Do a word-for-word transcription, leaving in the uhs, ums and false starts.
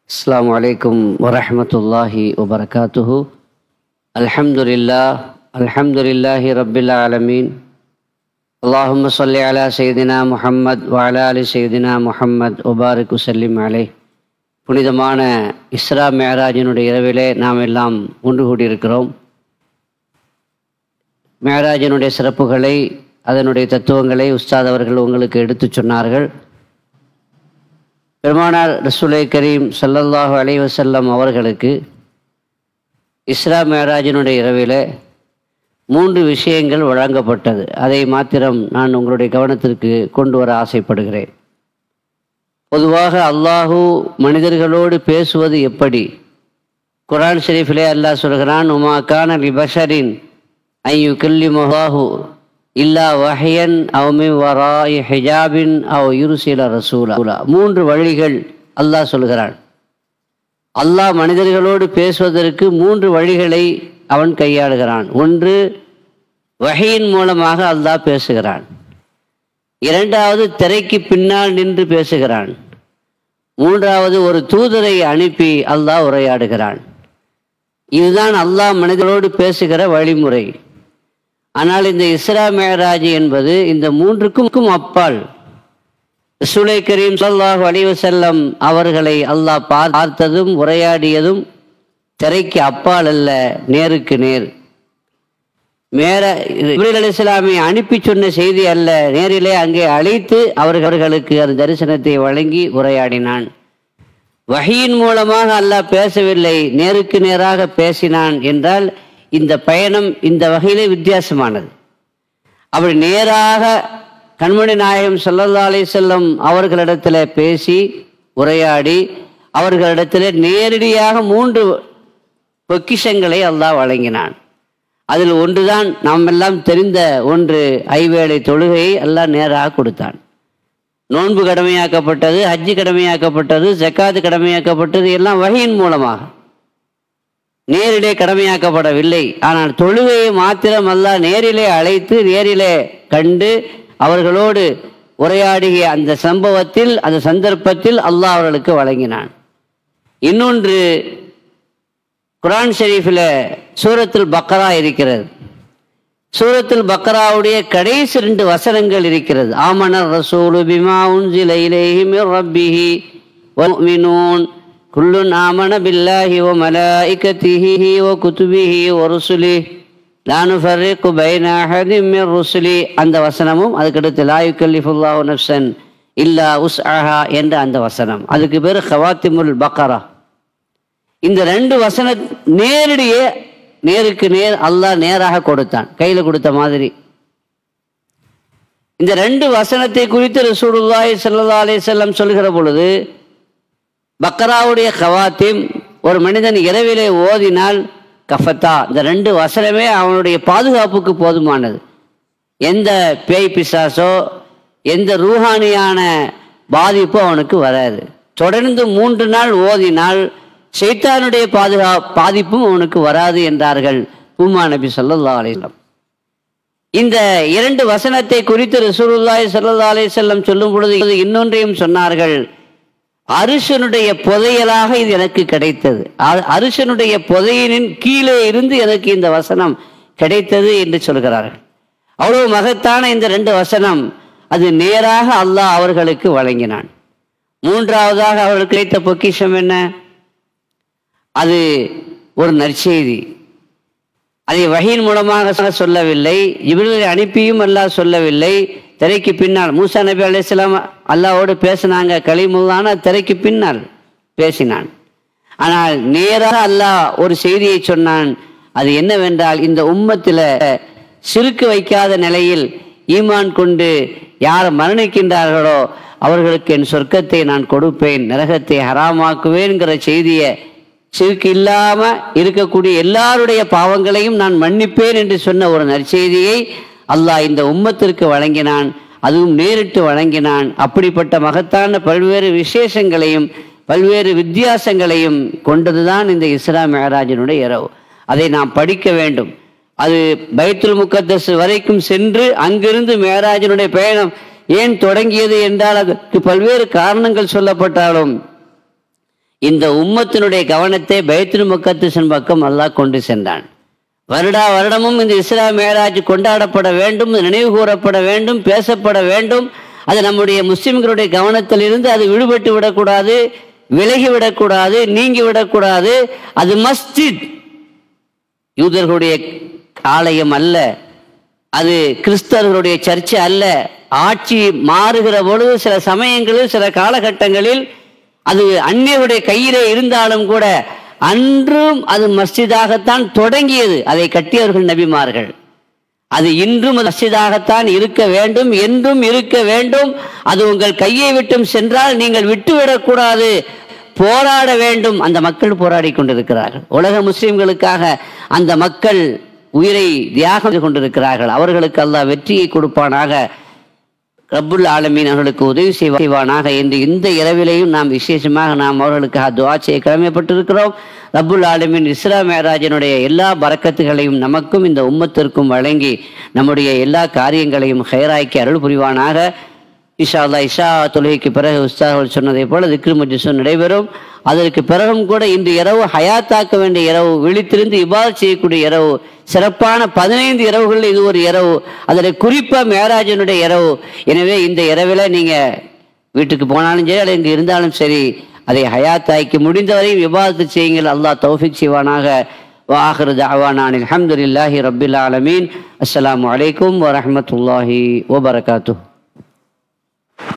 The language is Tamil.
அஸ்ஸலாமு அலைக்கும் வரஹ்மத்துல்லாஹி வபரகாத்துஹு. அல்ஹம்துலில்லாஹ் அல்ஹம்துலில்லாஹி ரப்பில் ஆலமீன். அல்லாஹும்ம ஸல்லி அலா சய்யிதினா முஹம்மத் வ அலா ஆலி சய்யிதினா முஹம்மத் வபாரிக் வஸல்லிம் அலைஹ். புனிதமான இஸ்ரா மேராஜினுடைய இரவிலே நாம் எல்லாம் ஒன்று கூடியிருக்கிறோம். மேராஜினுடைய சிறப்புகளை, அதனுடைய தத்துவங்களை உஸ்தாத் அவர்கள் உங்களுக்கு எடுத்து சொன்னார்கள். பெருமானார் ரசூலை கரீம் ஸல்லல்லாஹு அலைஹி வஸல்லம் அவர்களுக்கு இஸ்ரா மேராஜினுடைய இரவிலே மூன்று விஷயங்கள் வழங்கப்பட்டது. அதை மாத்திரம் நான் உங்களுடைய கவனத்திற்கு கொண்டு வர ஆசைப்படுகிறேன். பொதுவாக அல்லாஹு மனிதர்களோடு பேசுவது எப்படி? குர்ஆன் ஷரீஃபிலே அல்லாஹ் சொல்கிறான், உமா கான லிபஷரின் அன் யுகல்லிமஹு இல்லா வஹயன் அவ் மின் வராஇ ஹிஜாபின் அவ் யுர்சில ரசூலா. மூன்று வழிகள் அல்லாஹ் சொல்கிறான். அல்லாஹ் மனிதர்களோடு பேசுவதற்கு மூன்று வழிகளை அவன் கையாளுகிறான். ஒன்று, வஹீயின் மூலமாக அல்லாஹ் பேசுகிறான். இரண்டாவது, திரைக்கு பின்னால் நின்று பேசுகிறான். மூன்றாவது, ஒரு தூதரை அனுப்பி அல்லாஹ் உரையாடுகிறான். இதுதான் அல்லாஹ் மனிதர்களோடு பேசுகிற வழிமுறை. ஆனால் இந்த இஸ்ரா மேராஜ் என்பது இந்த மூன்றுக்கும் அப்பால். ரசூலை கரீம் ஸல்லல்லாஹு அலைஹி வஸல்லம் அவர்களை அல்லாஹ் பார்த்ததும் உரையாடியதும் திரைக்கு அப்பால் அல்ல, நேருக்கு நேர். மேர ஜிப்ரீல் அலைஹிஸ்ஸலாமை அனுப்பி சொன்ன செய்தி அல்ல, நேரிலே அங்கே அழைத்து அவர்களுக்கு அந்த தரிசனத்தை வழங்கி உரையாடினான். வஹீயின் மூலமாக அல்லாஹ் பேசவில்லை, நேருக்கு நேராக பேசினான் என்றால் இந்த பயணம் இந்த வகையிலே வித்தியாசமானது. அப்படி நேராக கண்மணி நாயகம் ஸல்லல்லாஹு அலைஹி வஸல்லம் அவர்களிடத்தில் பேசி உரையாடி அவர்களிடத்தில் நேரடியாக மூன்று பொக்கிஷங்களை அல்லாஹ் வழங்கினான். அதில் ஒன்றுதான் நாம் எல்லாம் தெரிந்த ஒன்று, ஐவேளை தொழுகையை அல்லாஹ் நேராக கொடுத்தான். நோன்பு கடமையாக்கப்பட்டது, ஹஜ்ஜு கடமையாக்கப்பட்டது, ஜக்காத்து கடமையாக்கப்பட்டது, எல்லாம் வஹீயின் மூலமாக நேரிலே கடமையாக்கப்படவில்லை. ஆனால் தொழுகையை மாத்திரம் அல்லாஹ் நேரிலே அழைத்து நேரிலே கண்டு அவர்களோடு உரையாடிய அந்த சம்பவத்தில், அந்த சந்தர்ப்பத்தில் அல்லாஹ் அவர்களுக்கு வழங்கினான். இன்னொன்று, குர்ஆன் ஷரீஃபில் சூரத்துல் பக்ரா இருக்கிறது. சூரத்துல் பக்ராவுடைய கடைசி ரெண்டு வசனங்கள் இருக்கிறது. ஆமனர் ரசூலு பிமா உன்சில இலைஹி மிர் ரப்பிஹி வல் முஃமினூன் குல்லுன் ஆமன பில்லாஹி வ மலாயிகத்திஹி வ குதுபிஹி வ ருசுலிஹி லா நுஃபர்ரிகு பைன அஹதின் மிர் ருசுலி. அந்த வசனமும் அதுக்கடுத்து லா யுகல்லிஃபுல்லாஹு நஃப்ஸன் இல்லா உஸ்அஹா என்ற அந்த வசனம், அதுக்கு பேர் ஹவாத்திமுல் பக்ரா. இந்த ரெண்டு வசன நேரடியே நேருக்கு நேர் அல்லாஹ் நேராக கொடுத்தான், கையில் கொடுத்த மாதிரி. இந்த ரெண்டு வசனத்தை குறித்து ரசூலுல்லாஹி ஸல்லல்லாஹு அலைஹி வஸல்லம் சொல்கிற பொழுது, பக்ராவுடைய கவாத்திம் ஒரு மனிதன் இரவிலே ஓதினால் கஃபத்தா, இந்த ரெண்டு வசனமே அவனுடைய பாதுகாப்புக்கு போதுமானது. எந்த பேய் பிசாசோ எந்த ரூஹானியான பாதிப்பு அவனுக்கு வராது. தொடர்ந்து மூன்று நாள் ஓதினால் ஷைத்தானுடைய பாதுகா பாதிப்பும் அவனுக்கு வராது என்றார்கள் உம்மா நபி ஸல்லல்லாஹு அலைஹி வஸல்லம். இந்த இரண்டு வசனத்தை குறித்து ரசூலுல்லாஹி ஸல்லல்லாஹு அலைஹி வஸல்லம் சொல்லும் பொழுது இன்னொன்றையும் சொன்னார்கள். அரிசனுடைய புதையலாக இது எனக்கு கிடைத்தது, அரிசனுடைய புதையலின் கீழே இருந்து எனக்கு இந்த வசனம் கிடைத்தது என்று சொல்கிறார்கள். அவ்வளவு மகத்தான இந்த ரெண்டு வசனம், அது நேராக அல்லாஹ் அவர்களுக்கு வழங்கினான். மூன்றாவதாக அவர்களுக்கு கிடைத்த பொக்கிஷம் என்ன? அது ஒரு நற்செய்தி. அதை வஹீயின் மூலமாக சொல்லவில்லை, ஜிப்ரீலை அனுப்பியும் அல்லாஹ் சொல்லவில்லை. திரைக்கு பின்னால் மூசா நபி அலைஹிஸ்ஸலாம் அல்லாஹ்வோடு பேசினாங்க, கலீமுல்லான திரைக்கு பின்னால் பேசினான். ஆனால் நேராக அல்லாஹ் ஒரு செய்தியை சொன்னான். அது என்னவென்றால், இந்த உம்மத்தில் சிறுக்கு வைக்காத நிலையில் ஈமான் கொண்டு யார் மரணிக்கின்றார்களோ அவர்களுக்கு என் சொர்க்கத்தை நான் கொடுப்பேன், நரகத்தை ஹராமாக்குவேன்கிற செய்தியை, சிறுக்கு இல்லாம இருக்கக்கூடிய எல்லாருடைய பாவங்களையும் நான் மன்னிப்பேன் என்று சொன்ன ஒரு நற்செய்தியை அல்லாஹ் இந்த உம்மத்திற்கு வழங்கினான். அதுவும் நேரிட்டு வழங்கினான். அப்படிப்பட்ட மகத்தான பல்வேறு விசேஷங்களையும் பல்வேறு வித்தியாசங்களையும் கொண்டதுதான் இந்த இஸ்ரா மேராஜினுடைய இரவு. அதை நாம் படிக்க வேண்டும். அது பைத்துல் முகத்தஸ் வரைக்கும் சென்று அங்கிருந்து மேராஜினுடைய பயணம் ஏன் தொடங்கியது என்றால் அதற்கு பல்வேறு காரணங்கள் சொல்லப்பட்டாலும் இந்த உம்மத்தினுடைய கவனத்தை பைத்துல் முகத்தஸின் பக்கம் அல்லாஹ் கொண்டு சென்றான். வருடா வருடமும் இந்த இஸ்ரா மேராஜ் கொண்டாடப்பட வேண்டும், நினைவு கூறப்பட வேண்டும், பேசப்பட வேண்டும். அது நம்முடைய முஸ்லிம்களுடைய கவனத்திலிருந்து அது விடுபட்டு விடக்கூடாது, விலகி விடக்கூடாது, நீங்கி விடக்கூடாது. அது மஸ்ஜித், யூதர்களுடைய ஆலயம் அல்ல, அது கிறிஸ்தவர்களுடைய சர்ச்சை அல்ல. ஆட்சி மாறுகிற பொழுது சில சமயங்களில் சில காலகட்டங்களில் அது அந்நியருடைய கையிலே இருந்தாலும் கூட அன்றும் அது மஸ்ஜிதாகத்தான் தொடங்கியது. அதை கட்டியவர்கள் நபிமார்கள். அது இன்றும் மஸ்ஜிதாகத்தான் இருக்க வேண்டும், என்றும் இருக்க வேண்டும். அது உங்கள் கையை விட்டும் சென்றால் நீங்கள் விட்டுவிடக்கூடாது, போராட வேண்டும். அந்த மக்கள் போராடி கொண்டிருக்கிறார்கள். உலக முஸ்லிம்களுக்காக அந்த மக்கள் உயிரை தியாகம் செய்து கொண்டிருக்கிறார்கள். அவர்களுக்கு அல்லாஹ் வெற்றியை கொடுப்பானாக, ரப்புல் ஆலமீன் அவர்களுக்கு உதவி செய்வானாக என்று இந்த இரவிலையும் நாம் விசேஷமாக நாம் அவர்களுக்காக துஆ செய்ய கடமைப்பட்டிருக்கிறோம். ரப்புல் ஆலமீன் இஸ்ரா மேராஜினுடைய எல்லா பரக்கத்துகளையும் நமக்கும் இந்த உம்மத்திற்கும் வழங்கி நம்முடைய எல்லா காரியங்களையும் ஹைராக்கி அருள் புரிவானாக. இன்ஷா அல்லாஹ் இஷா தொழுகைக்கு பிறகு உஸ்தாதுகள் சொன்னதை போல திக்ரு மஜ்லிஸும் நடைபெறும். அதற்கு பிறகும் கூட இன்று இரவு ஹயாத்தாக்க வேண்டிய இரவு, விழித்திருந்து இபாதத் செய்யக்கூடிய இரவு, சிறப்பான பதினைந்து இரவுகளில் இது ஒரு இரவு, அதில் குறிப்பாக மேராஜனுடைய இரவு. எனவே இந்த இரவில் நீங்கள் வீட்டுக்கு போனாலும் சரி, அல்லது இங்கே இருந்தாலும் சரி, அதை ஹயாத்தாக்கி முடிந்தவரையும் இபாதத்து செய்யுங்கள். அல்லாஹ் தௌஃபீக் செய்வானாக. வஆகிரு தஅவானா அல்ஹம்துலில்லாஹி ரப்பில் ஆலமீன். அஸ்ஸலாமு அலைக்கும் வரஹ்மத்துல்லாஹி வபரகாத்துஹு.